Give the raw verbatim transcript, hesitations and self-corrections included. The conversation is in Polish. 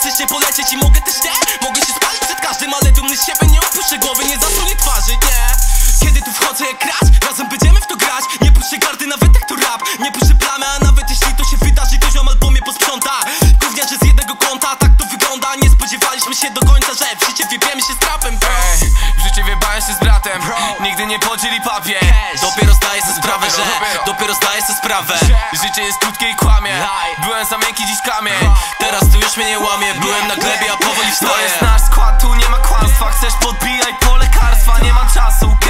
nie polecieć i mogę też nie. Mogę się spalić przed każdym, ale dumny z siebie nie opuszczę głowy, nie zasłonię twarzy, nie. Kiedy tu wchodzę jak grać, razem będziemy w to grać. Nie puszczę gardy nawet jak to rap. Nie puszczę plamy, a nawet jeśli to się wydarzy, to ziom albo mnie posprząta. Gówniarze z jednego kąta, tak to wygląda. Nie spodziewaliśmy się do końca, że w życie wiebiemy się z trapem, bro. Ej, w życie wiebałem się z bratem, bro. Nigdy nie podzieli papier. Dopiero zdaję sobie sprawę, że Dopiero zdaję sobie sprawę Życie jest krótkie i kłamie. Byłem za miękki, dziś kamień. Teraz tu już mnie nie łamie. Byłem na glebie, a powoli To wstaję. jest nasz skład, tu nie ma kłamstwa. Chcesz podbijaj po lekarstwa, nie mam czasu.